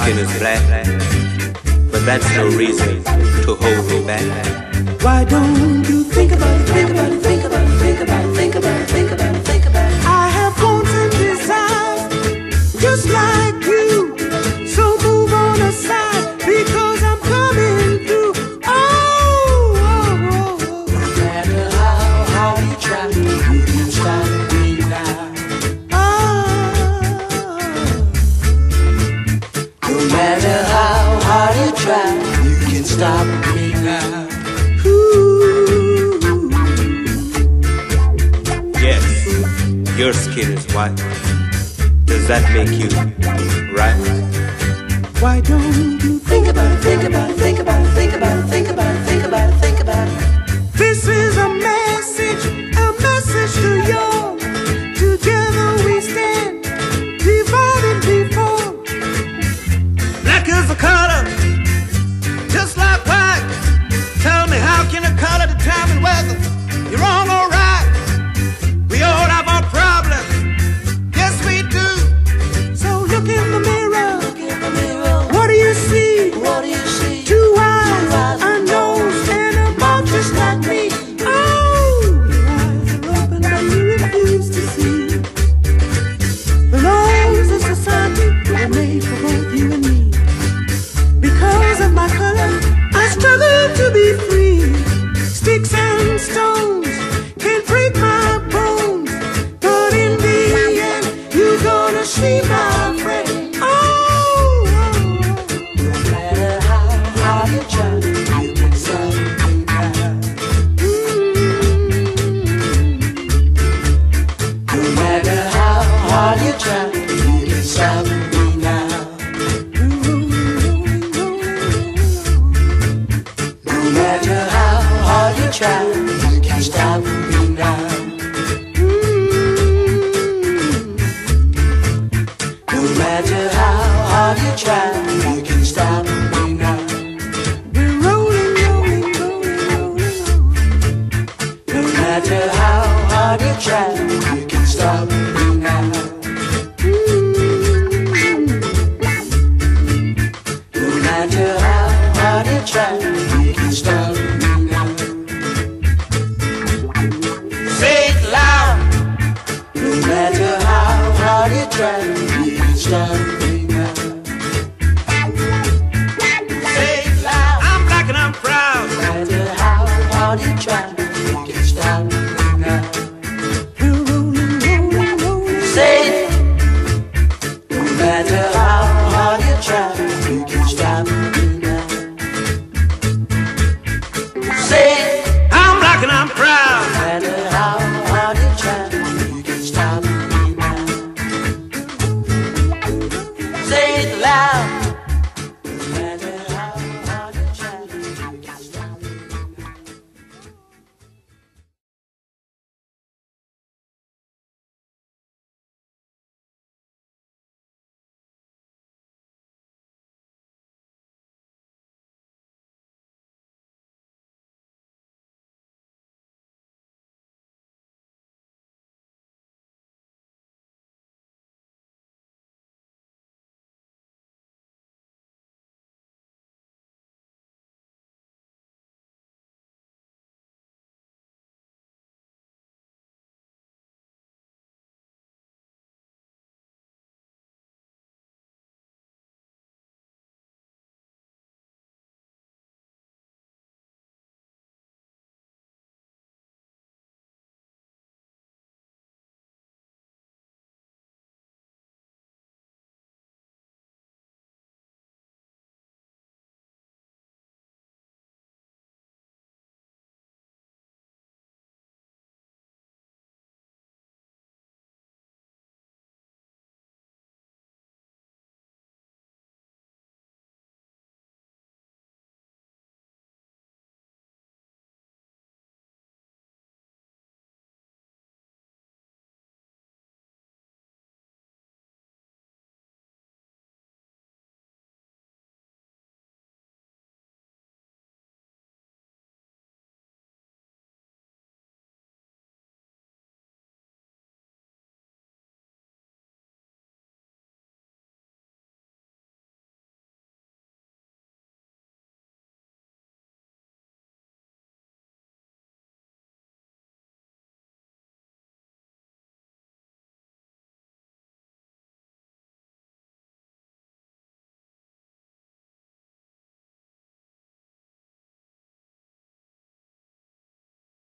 skin is black, but that's no reason to hold me back. Why don't you think about it, think about it, think about it, think about it, think about it, think about it, think about it. I have wants and desires just like you, so move on aside because I'm coming through. Oh, no matter how hard you try, you can't stop me now. No matter how hard you try, you can't stop me now. Yes, your skin is white. Does that make you right? why don't you think about it, think about it, think about it, think about it, think about it, think about it, think about it. This is a message to you. Together we stand, divided before. Black is a color, just like white. Tell me, how can a color determine whether you're wrong or right? We all have our problems, yes we do. So look in the mirror, what do you see? What do you see? Two eyes, a nose, and a mouth just like me. Oh, your eyes are open but you refuse to see. The laws of society were made for both you and me. Because of my color, I struggle to be free. Sticks and stones can't break my bones, but in the end, you're gonna see my friend. Oh, No matter how hard you try, you can stop me now. No matter how hard you try, you can stop me now. No matter how hard you try, you can stop me now. No matter how hard you try, you can stop me now. we're rolling, rolling, rolling, rolling on. No matter how hard you try, you can stop me now. No matter how hard you try, you can stop me now. Say it loud. No matter how hard you try,